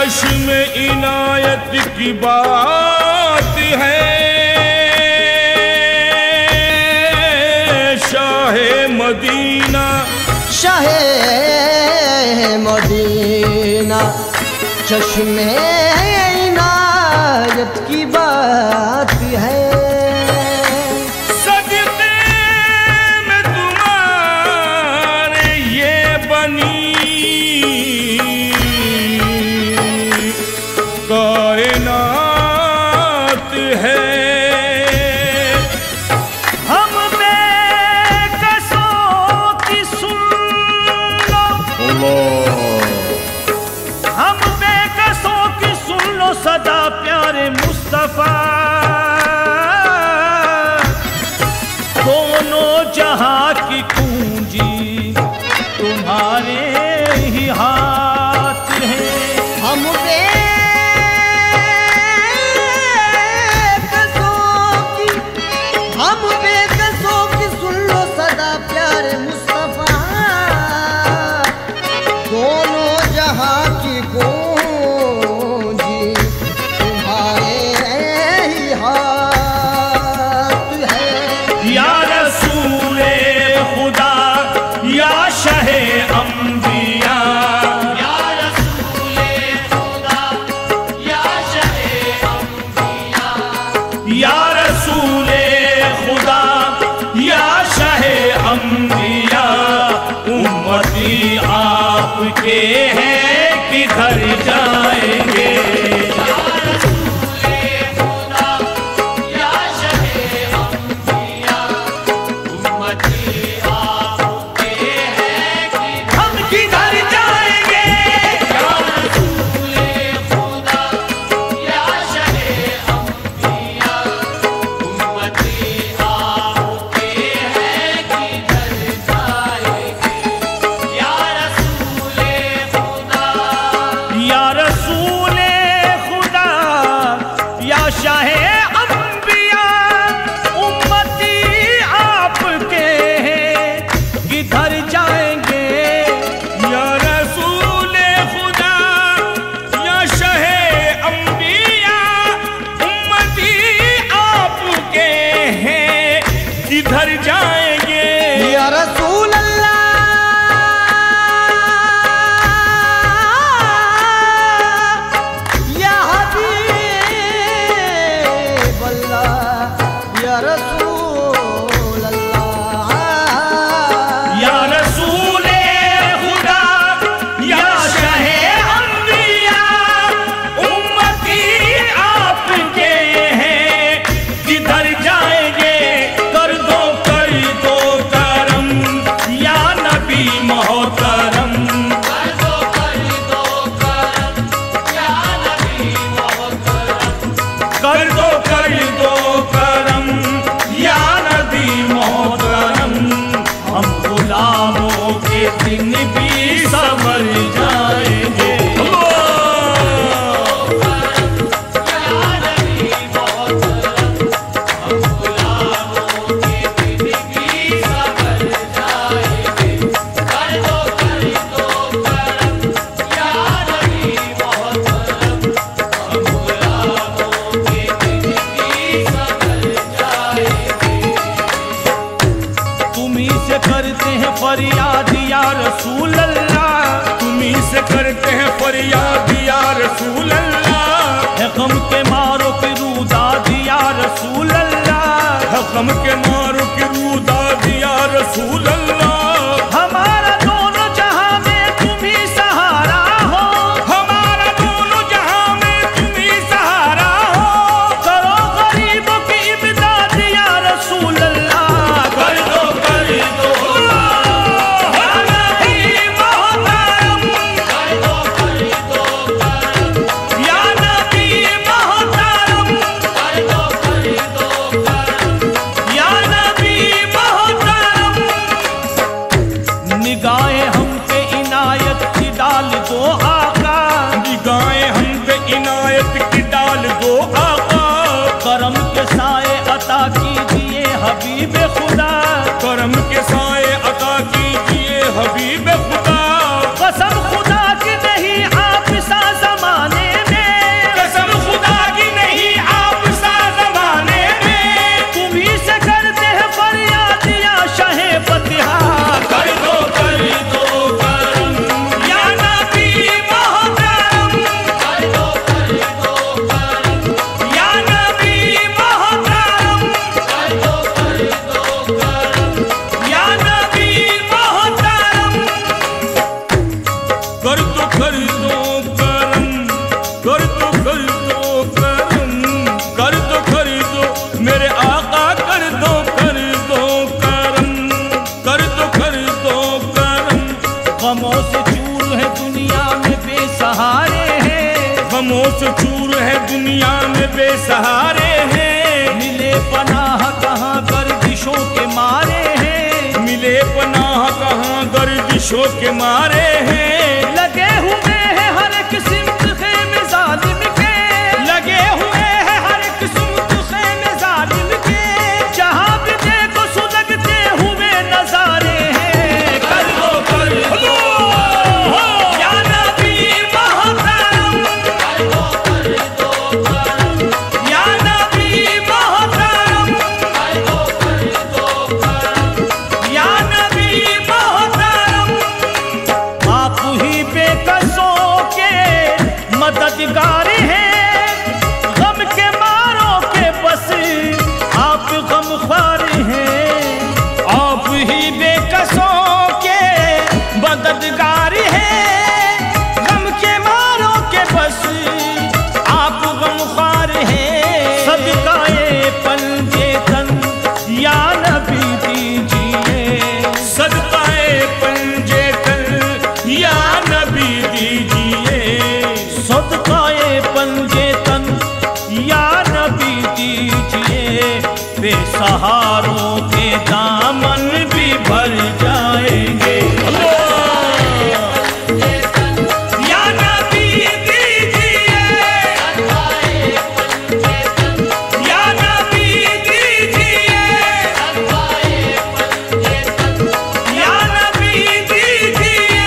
चश्म इनायत की बात है, शाहे मदीना शाहे मदीना चश्मे इनायत की बात है। सदक़े में तुम्हारे ये बनी कायनात है। हम बेकसों की सुन लो, हम बेकसों की सुन लो सदा प्यारे मुस्तफा, दोनों जहां की पूंजी तुम्हारे ही हाथ है। हम बेकसों की सुन लो सदा प्यारे मुस्तफा, दोनों जहां की पूंजी तुम्हारे ही हाथ है। या रसूले खुदा या शहे अंबिया, या रसूले खुदा तो कर दो करम, कर दो मेरे आका कर दो करम, कर दो करम। गमों से चूर है दुनिया में बेसहारे हैं, गमों से चूर है दुनिया में बेसहारे हैं। मिले पनाह कहाँ गर्दिशों के मारे हैं, मिले पनाह कहाँ गर्दिशों के मारे हैं। लगे हुए हैं हर किस्म खेमे जालिम के, लगे हुए हैं हर किस्म खेमे जालिम के। जहाँ भी देखो सुलगते हुए नजारे हैं। कर दो या नबी मोहतरम, या नबी मोहतरम, या नबी मोहतरम। आप ही बेकसों के मददगार हैं, गम के मारों के बस आप गमख्वार हैं। आप ही बेकसों के मददगार हैं, गम के मारों के बस आप गमख्वार हैं। सदकाए पंजे तन या नबी दीजिए, सदकाए पंजे तन या नबी दीजिए, सदकाए पंजे तन या नबी दीजिए। बेसहारों के दामन भी भर जाएंगे। या नबी दीजिए, या नबी दीजिए, या नबी दीजिए।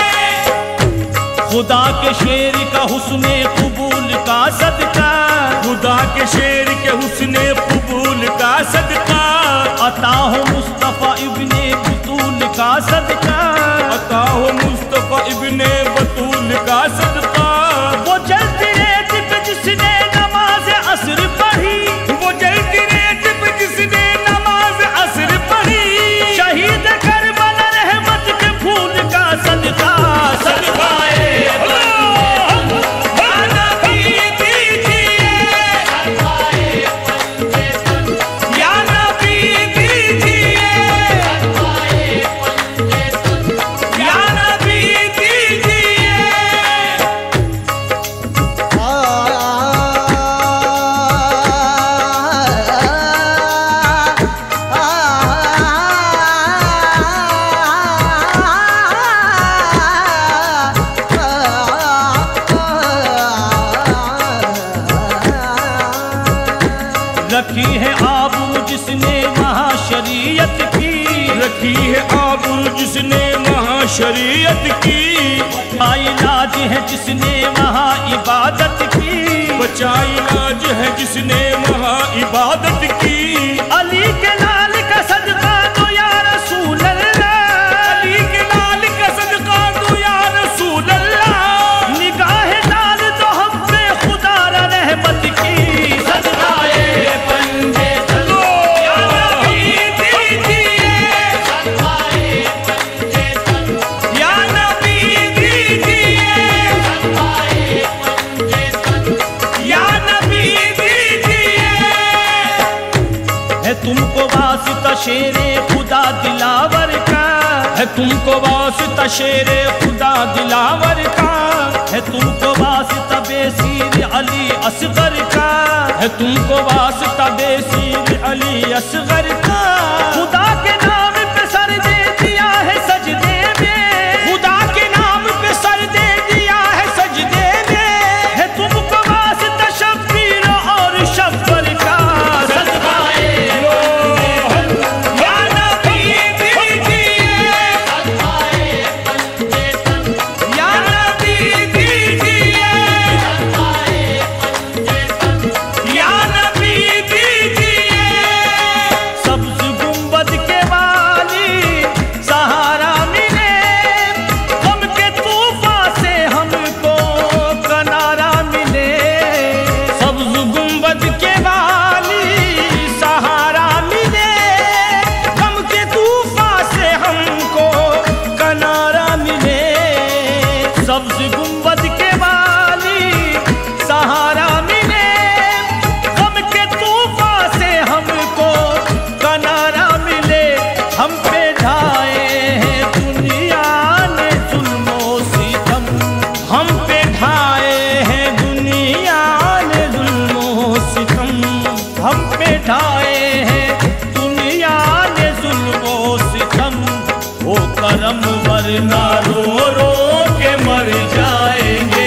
खुदा के शेर का हुस्ने कबूल का सदका, खुदा के शेर के हुस्ने कबूल का सदका। अता हो मुस्तफा इब्ने बतूल का सदका, अता हो मुस्तफा इब्ने बतूल का सदका। वो जलती रेत पे जिसने नमाज असर पढ़ी, वो जलती रेत पे जिसने नमाज असर पढ़ी। शहीद करबला रहमत के फूल का सदका। सदकाए या नबी दीजिए, या नबी दीजिए, या नबी दीजिए। रखी है आबरू जिसने वहाँ शरीयत की, रखी है आबरू जिसने वहाँ शरीयत की। इलाज है जिसने वहाँ इबादत की, बचा इलाज है जिसने वहाँ इबादत की। अली के लाल का सदका तो या रसूल अल्लाह, अली के लाल का सदका दो या रसूल अल्लाह। निगाह डाल दो हम पे खुदा रहमत की। सदकाए पंजे तन या नबी दीजिए, या नबी दीजिए, या नबी दीजिए। है तुमको वास्ता शेरे खुदा दिलावर का, है तुमको वास्ता शेरे खुदा दिलावर का। है तुमको वास्ता बेसीर अली असगर का, है तुमको वास्ता बेसीर अली असगर का। खुदा के नाम पे सर दे दिया है सजदे में, खुदा के नाम पे सर दे दिया है सजदे में। है तुमको वास्ता शब्बीर और शब्बर का। सदकाए या नबी दीजिए, या नबी दीजिए, या नबी दीजिए। सब वरना रो रो के मर जाएंगे।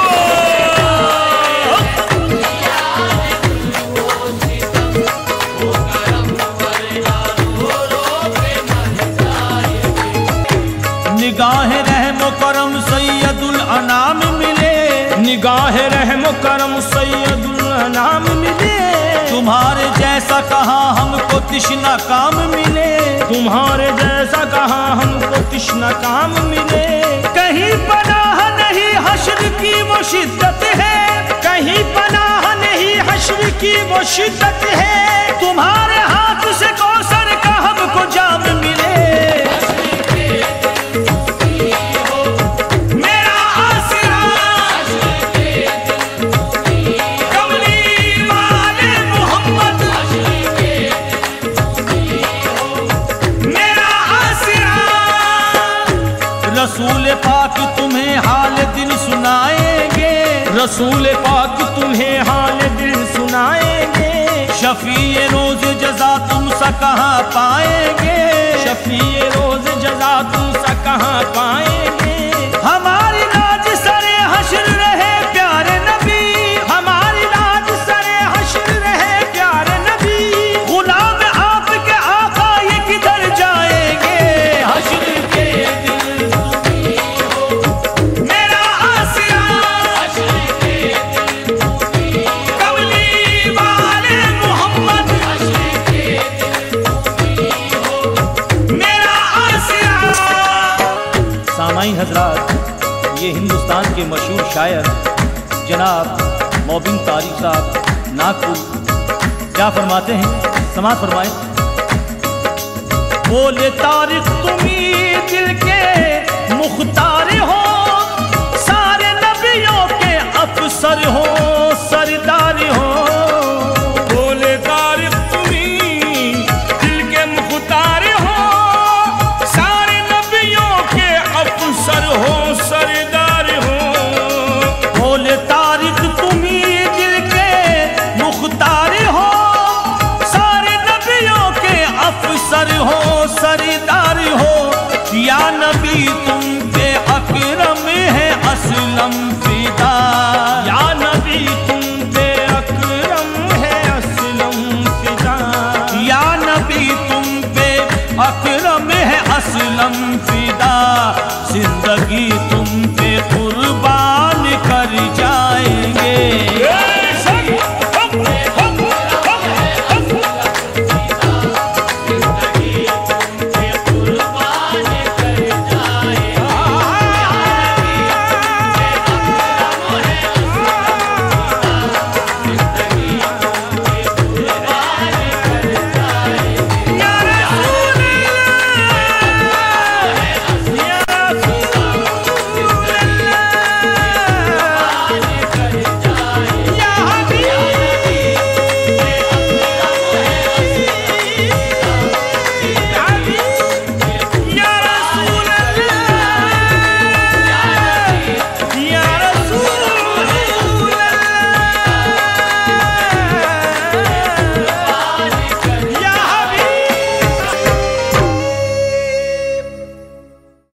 निगाह रहम करम सैयदुल अनाम मिले, निगाह रहम करम सैयदुल अनाम मिले। तुम्हारे जैसा कहाँ हमको तिश्ना काम मिले, तुम्हारे जैसा कहाँ हमको तिश्ना काम मिले। कहीं पनाह नहीं हश्र की वो शिद्दत है, कहीं पनाह नहीं हश्र की वो शिद्दत है। तुम्हारे हाथ से कौसर का हमको जाम मिले। रसूल पाक तुम्हें हाल दिल सुनाएंगे, रसूल पाक तुम्हें हाल दिल सुनाएंगे। शफीए रोज जजा तुम सा कहाँ पाएंगे, शफीए रोज जजा तुम सा कहाँ पाएंगे। हमारी लाज सरे हश्र रहे प्यारे नबी, हमारी लाज सरे हश्र रहे प्यारे नबी। गुलाम आपके आका ये किधर जाएंगे। हश्र के हजरात, ये हिंदुस्तान के मशहूर शायर जनाब मोबिन तारिक साहब नागपुर क्या फरमाते हैं, समात फरमाएं। बोले तारिक तुम्ही दिल के मुख्तार हो, सारे नबियों के अफसर हो, सरदार हो। बोले तारिक तुम्ही दिल के मुख्तार हो, सारे नबियों के अफसर हो, सरदार हो। बोले तारिक तुम्ही दिल के मुख्तार हो, सारे नबियों के अफसर हो, सरदार हो। या नबी तुम पे अकरम है असलम फिदा, या नबी तुम पे अकरम है असलम फिदा, या नबी तुम पे अकरम है असलम फिदा। जिंदगी